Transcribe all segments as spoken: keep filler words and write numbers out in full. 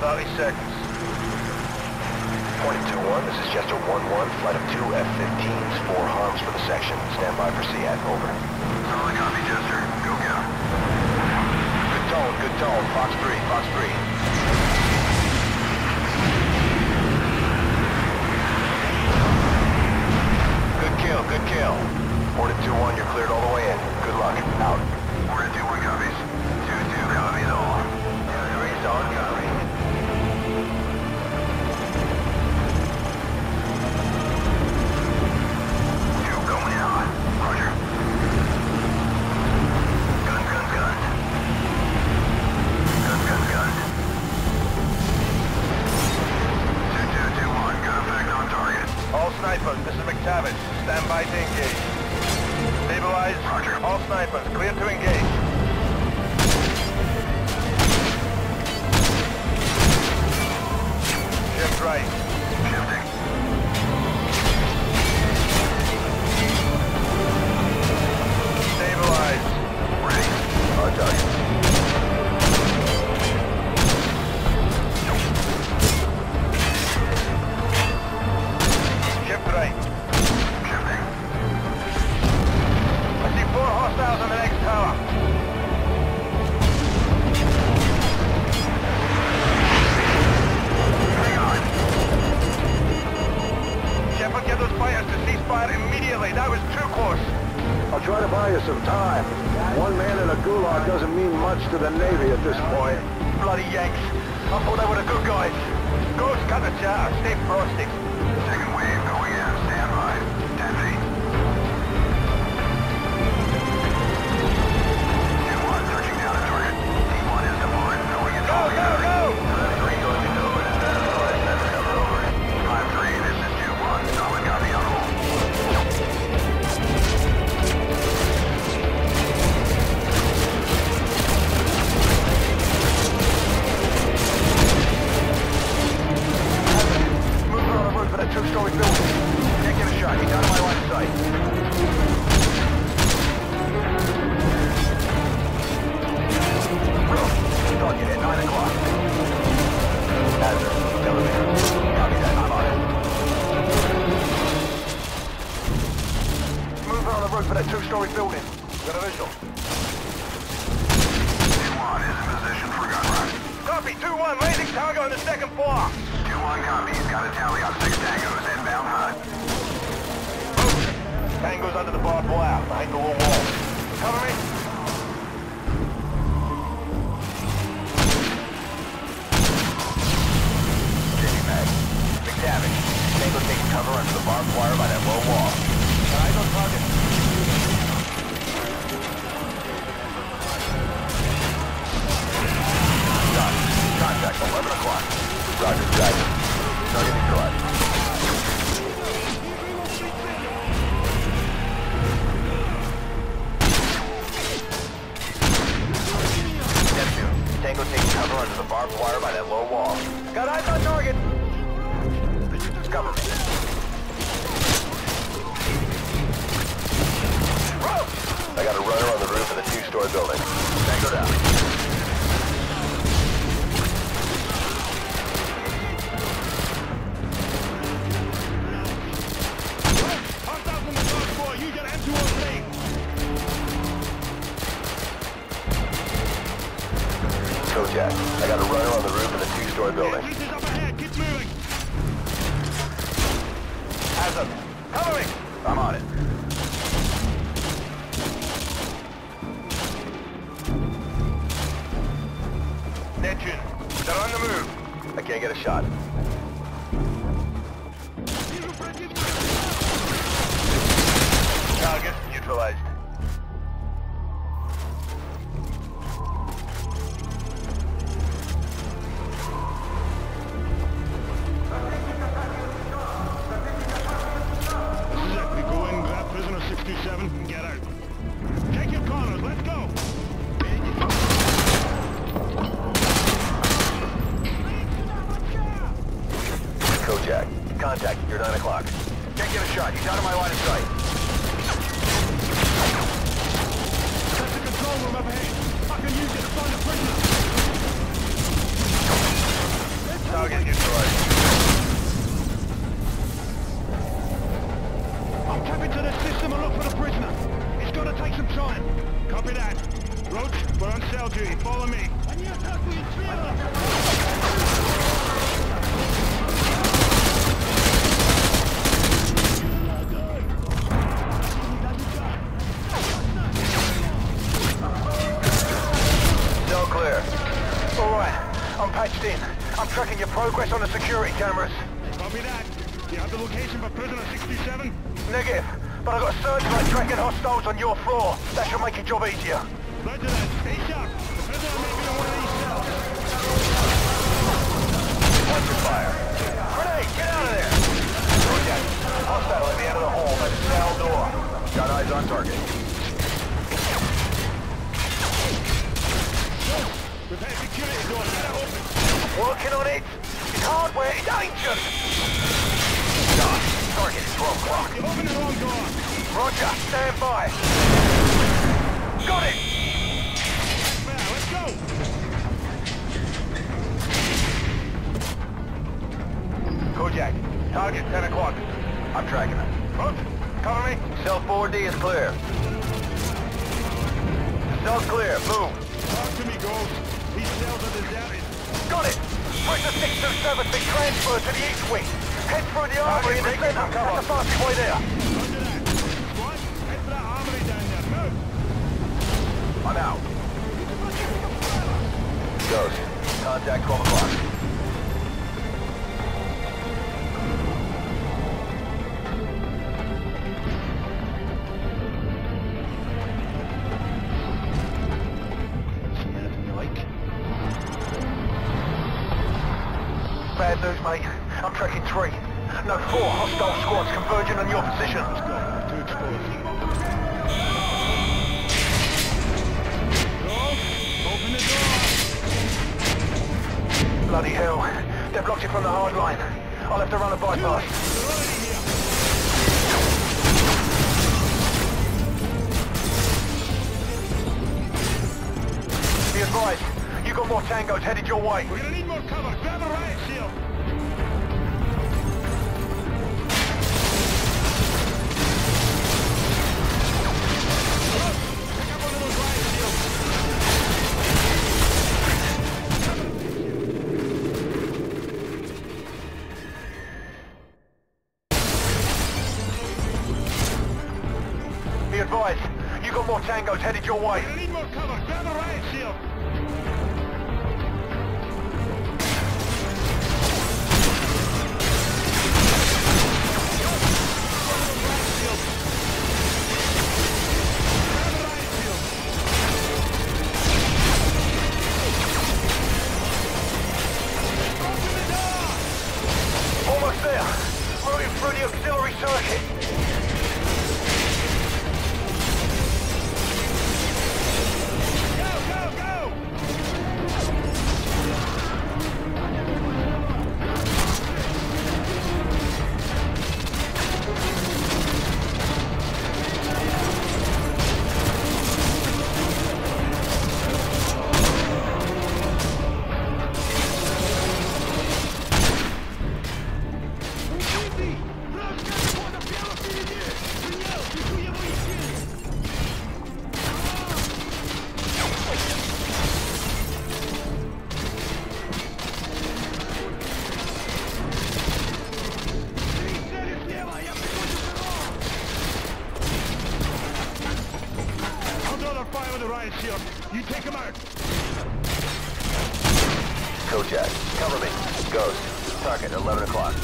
thirty seconds. twenty-two one, this is Jester one one, flight of two F fifteens, four harms for the section. Stand by for C A T, over. Solid copy, Jester. Go get him. Good tone, good tone. Fox three, Fox three. Good kill, good kill. forty-two one, you're cleared all the way in. Good luck. Out. forty-two one copies. two two copies all. three solid copy. two going out. Roger. Guns, guns, guns. Guns, guns, guns. two two two one, good effect on target. All snipers, this is McTavish. Stand by to engage. Stabilize. Roger. All snipers, clear to engage. Shift right. Shifting. Stabilize. Ready. On target. Shift right. Shifting. I see four hostiles on the next tower. Hang on. Shepard, get those fighters to cease fire immediately. That was too close. I'll try to buy you some time. One man in a gulag doesn't mean much to the Navy at this point. Bloody Yanks. I thought they were the good guys. Ghost, cut the chatter. Stay frosty. Second wave going in. Stand by. ten feet. two one searching down a target. T one is deployed. Going into Go, go, go! three going into over. That's cover over. five three, this is two one. Solid copy on hold. Move on the roof of that two-story building. Can't get a shot. He's out of my line of sight. Roof. Target at nine o'clock. Hazard. Elevator. Copy that. I'm on it. Move on the roof of that two-story building. Got a visual. two one is in position for gun run. Copy. two one. Landing target on the second floor. two one copies. Got a tally on six tangos. Inbound hunt. Tango's under the barbed wire, behind the little wall. Cover me. Changing mag. McTavish. Tango taking cover under the barbed wire by that low wall. Eyes on target. Shot. Contact, eleven o'clock. Roger, Roger. Target neutralized. Tango taking cover under the barbed wire by that low wall. Got eyes on target! Cover me. I got a runner on the roof of the two-story building. Tango down. Hostiles on the top floor. You got M two oh three. Kojak, I got a runner on the roof of the two-story building. Creases up ahead. Keep moving. Hazard, cover me! I'm on it. Neptune, they're on the move. I can't get a shot. Target neutralized. sixty-seven and get out. Take your corners, let's go! Kojak, contact, you're nine o'clock. Can't get a shot, he's out of my line of sight. That's the control room up ahead. I can use it to find a prisoner. I'm patched in. I'm tracking your progress on the security cameras. Copy that. You have the location for prisoner sixty-seven? Negative, but I've got a searchlight tracking hostiles on your floor. That should make your job easier. Roger that. Stay sharp. The prisoner may be in one of these cells. Watch your fire. Grenade, get out of there! Project. Hostile at the end of the hall by the cell door. Got eyes on target. Repair security door. Get it open. Working on it. It's hardware. It's ancient. Done. Target is twelve o'clock. You opened the wrong door. Roger. Stand by. Got it. Now, let's go. Kojak, target ten o'clock. I'm tracking it. Roger. Cover me. Cell four D is clear. Cell's clear. Move. Talk to me, Ghost. These cells are deserted. Got it. Prisoner six two seven been transferred to the east wing. Head through the armory in the center. That's the fastest way there. Roger that. Squad, head for that armory down there. Move. I'm out. Ghost, contact twelve o'clock. Bad news, mate. I'm tracking three. No, four hostile squads converging on your position. Too exposed. Ghost, open the door. Bloody hell. They've blocked you from the hard line. I'll have to run a bypass. They're already here. Be advised, you got more tangos headed your way. We're gonna need more cover. Grab a riot shield. Pick up one of those riot shields. Be advised, you got more tangos headed your way. We're gonna need more cover. Grab a riot shield. Almost there. Routing through the auxiliary circuit. Go, go, go! Fire with the riot shield. You take him out. Kojak, cover me. Ghost, target eleven o'clock.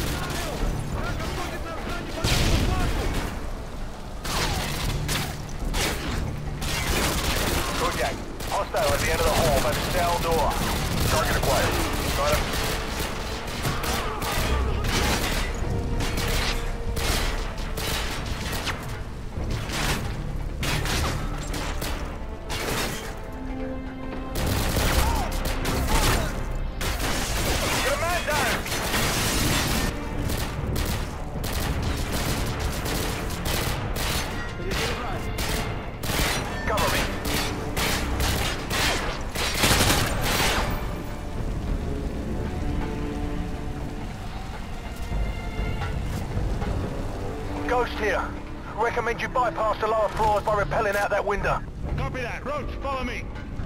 Kojak, hostile at the end of the hall by the cell door. Target acquired. Got him. Ghost here. Recommend you bypass the lower floors by rappelling out that window. Copy that. Roach, follow me.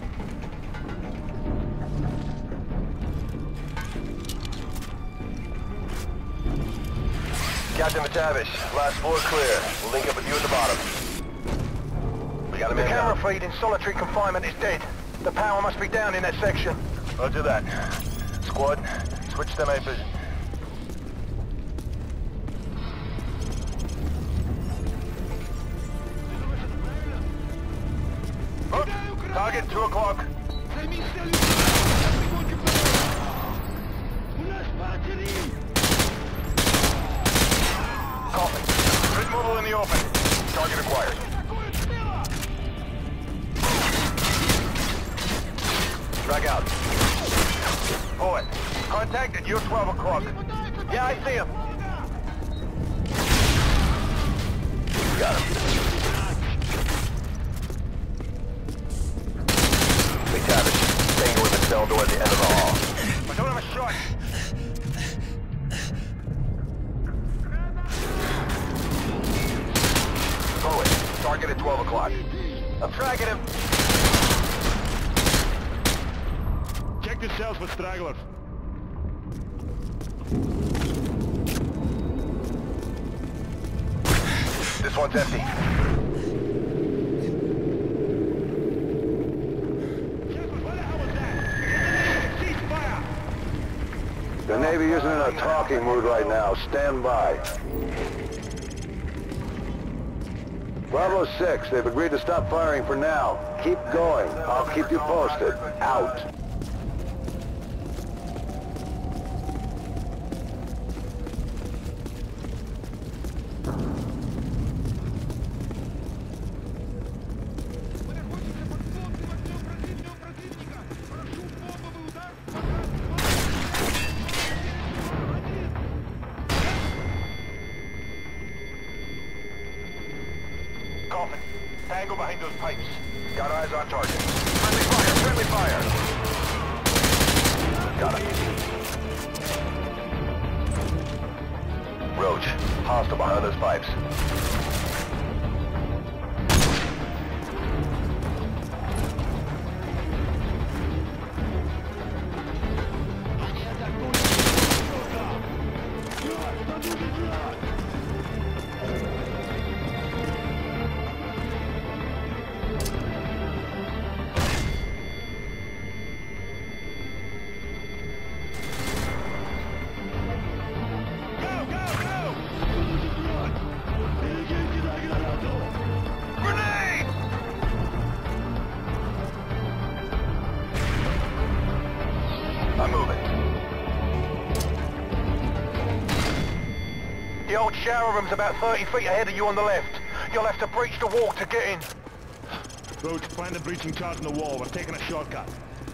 Captain Matavish, last floor clear. We'll link up with you at the bottom. We got a The man camera down. feed in solitary confinement is dead. The power must be down in that section. Roger that. Squad, switch to night vision. Oh, target two o'clock. Copy. Grid mobile in the open. Target acquired. Drag out. Forward. Contact at your twelve o'clock. Yeah, I see him. Got him. McTavish, tango with the cell door at the end of the hall. I don't have a shot. Forward. Target at twelve o'clock. I'm tracking him. Check the cells for stragglers. This one's empty. What the hell was that? Cease fire! The Navy isn't in a talking mood right now. Stand by. Bravo six, they've agreed to stop firing for now. Keep going. I'll keep you posted. Out. Coffin. Tango behind those pipes. Got eyes on target. Friendly fire! Friendly fire! Got him. Roach. Hostile behind those pipes. I'm moving. The old shower room's about thirty feet ahead of you on the left. You'll have to breach the wall to get in. Roach, plant a breaching charge in the wall. We're taking a shortcut.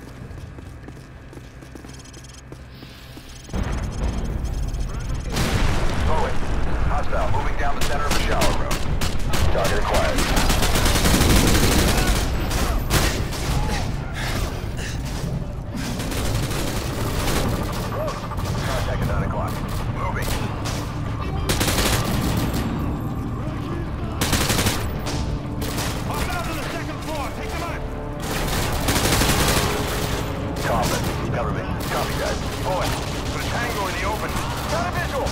Forward. Hostile moving down the center of the shower room. Target acquired. Contact at nine o'clock. Moving. Hostiles on the second floor. Take them out. Coffin. Cover me. Copy that. Forward. Put a tango in the open. Got a visual.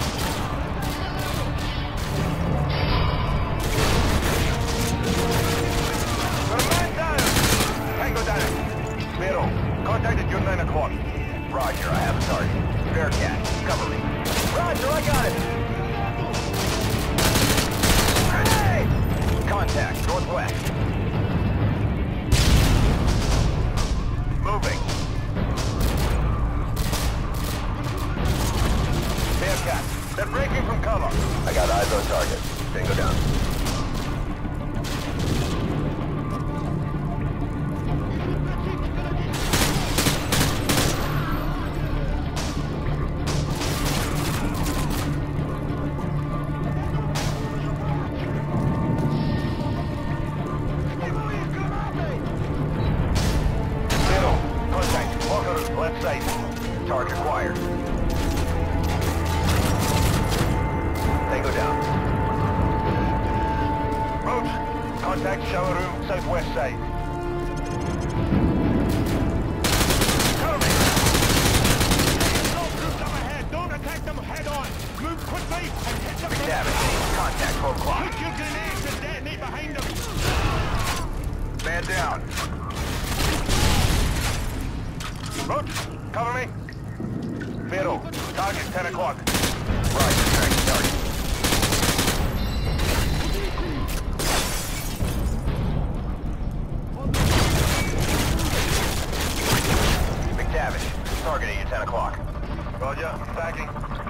Got a man down. Tango down. Middle. Contact at your nine o'clock. Roger, I have a target. Bearcat, cover me. Roger, I got it. Grenade! Contact, northwest. Moving. Bearcat, they're breaking from cover. I got eyes on target. Tango down. Left side. Target acquired. Tango down. Roach, contact shower room, southwest side. Cover me! Assault groups up ahead. Don't attack them head on. Move quickly and hit them. McDavitt, contact twelve o'clock. Put your grenades and detonate behind them. Man down. Roach, cover me. Vero, target ten o'clock. Roger, track target. McTavish, targeting at ten o'clock. Roger, backing.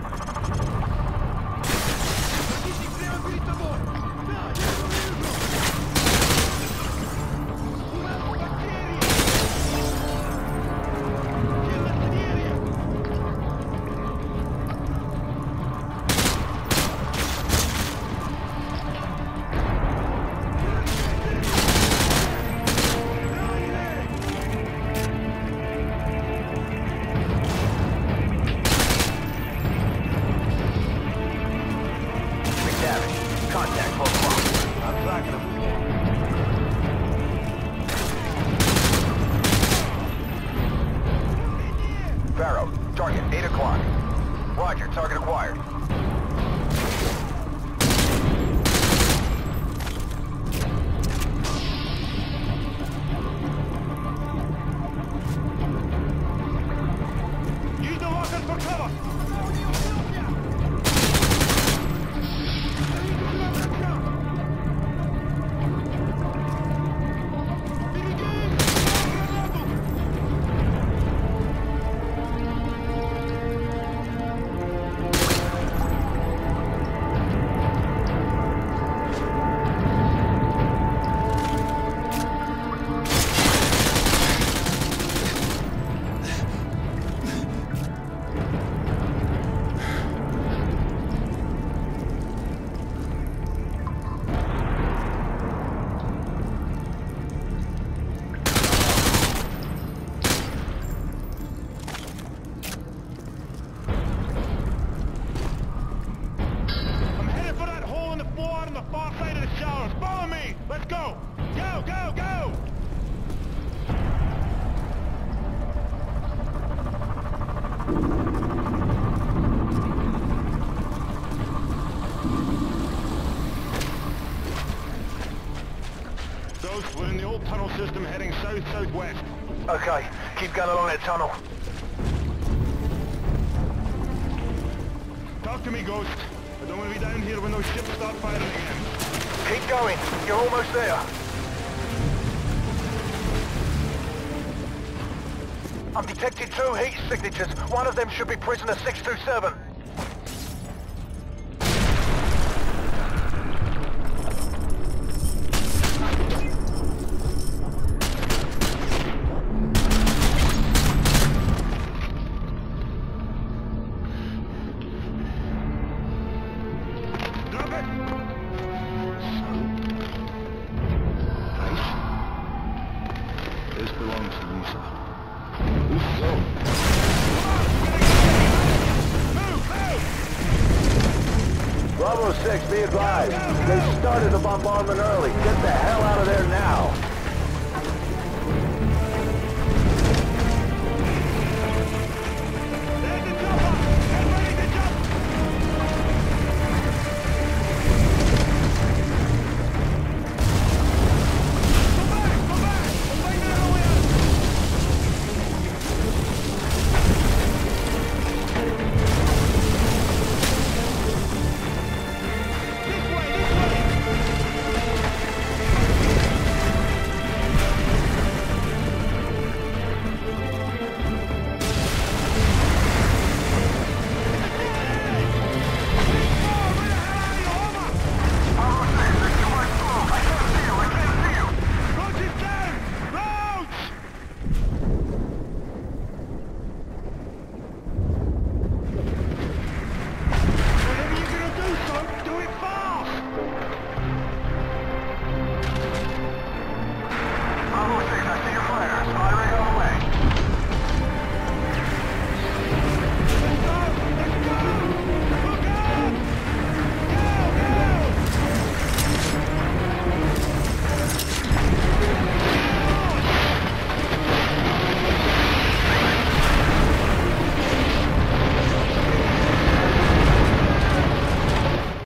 Contact twelve o'clock. I'm tracking him. Barrow, target eight o'clock. Roger, target acquired. Use the rockets for cover! Let's go! Go, go, go! Ghost, we're in the old tunnel system heading south-southwest. Okay, keep going along that tunnel. Talk to me, Ghost. I don't want to be down here when those ships start firing again. Keep going. You're almost there. I've detected two heat signatures. One of them should be prisoner six two seven. Drop it! This belongs to Lisa. Bravo six, be advised. They started the bombardment early. Get the hell out of there now.